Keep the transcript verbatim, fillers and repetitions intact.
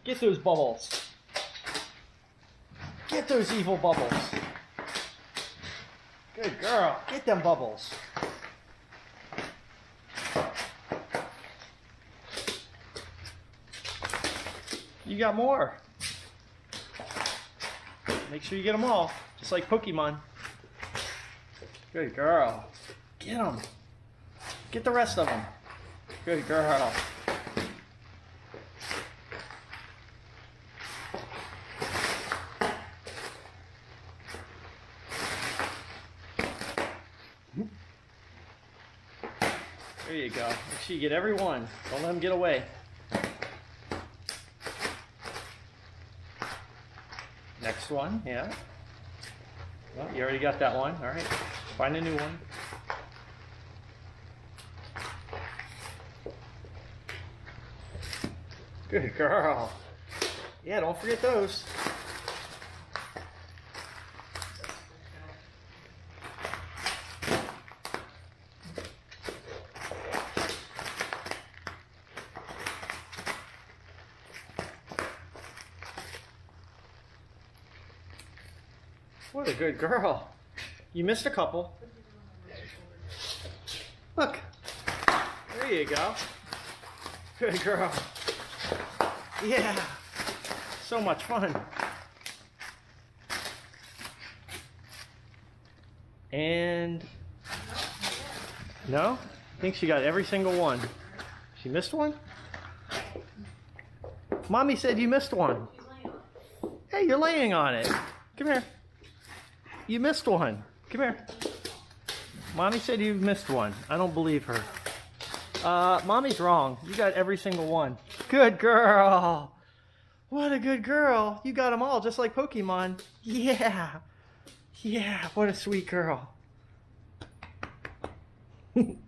Get those bubbles. Get those evil bubbles. Good girl. Get them bubbles. You got more. Make sure you get them all, just like Pokemon. Good girl. Get them. Get the rest of them. Good girl. There you go. Make sure you get every one. Don't let them get away. Next one, yeah. Well, you already got that one. All right. Find a new one. Good girl. Yeah, don't forget those. What a good girl. You missed a couple. Look. There you go. Good girl. Yeah. So much fun. And no? I think she got every single one. She missed one? Mommy said you missed one. Hey, you're laying on it. Come here. You missed one. Come here. Mommy said you missed one. I don't believe her. Uh, Mommy's wrong. You got every single one. Good girl. What a good girl. You got them all just like Pokemon. Yeah. Yeah, what a sweet girl.